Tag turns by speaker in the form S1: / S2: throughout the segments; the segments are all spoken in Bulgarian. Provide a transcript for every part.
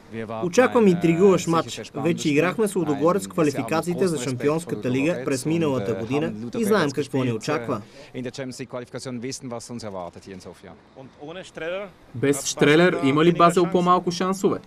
S1: Очаквам интригуващ матч. Вече играхме с Лудогорец в квалификациите за Шампионската лига през миналата година и знаем какво ни очаква.
S2: Без Щрелер има ли Базел по-малко шансове?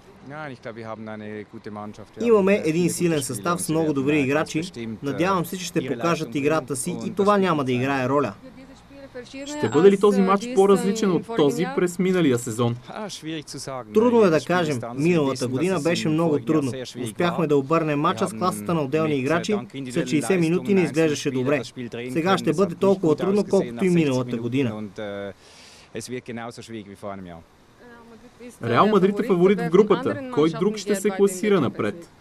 S1: Имаме един силен състав с много добри играчи. Надявам се, че ще покажат играта си и това няма да играе роля.
S2: Ще бъде ли този матч по-различен от този през миналия сезон?
S1: Трудно е да кажем. Миналата година беше много трудно. Успяхме да обърнем матча с класата на отделни играчи. След 60 минути не изглеждаше добре. Сега ще бъде толкова трудно, колкото и миналата година.
S2: Реал Мадрид е фаворит в групата. Кой друг ще се класира напред?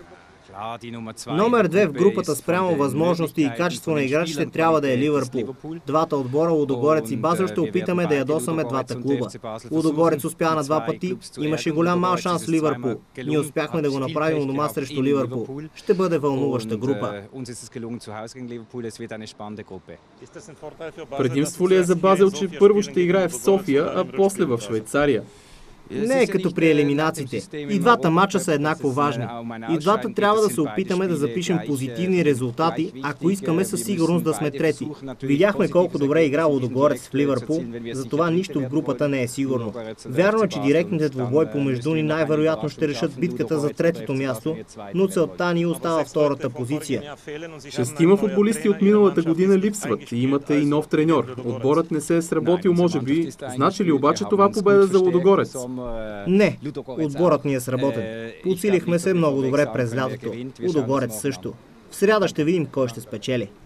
S1: Номер 2 в групата спрямо възможности и качество на играчите трябва да е Ливърпул. Двата отбора, Лудогорец и Базел, ще опитаме да ядосаме двата клуба. Лудогорец успя на 2 пъти, имаше голям мал шанс в Ливърпул. Ние успяхме да го направим у дома срещу Ливърпул. Ще бъде вълнуваща група.
S2: Предимство ли е за Базел, че първо ще играе в София, а после в Швейцария?
S1: Не е като при елиминациите. И двата матча са еднакво важни. И двата трябва да се опитаме да запишем позитивни резултати, ако искаме със сигурност да сме трети. Видяхме колко добре игра Лудогорец в Ливърпул, затова нищо в групата не е сигурно. Вярно е, че директните двубой помежду ни най-вероятно ще решат битката за третото място, но целта ни остава втората позиция.
S2: 6 футболисти от миналата година липсват и имате и нов треньор. Отборът не се е сработил, може би. Значи ли обаче това победа за Лудогорец?
S1: Не, отборът ни е сработен. Подсилихме се много добре през лятото. Лудогорец също. В сряда ще видим кой ще спечели.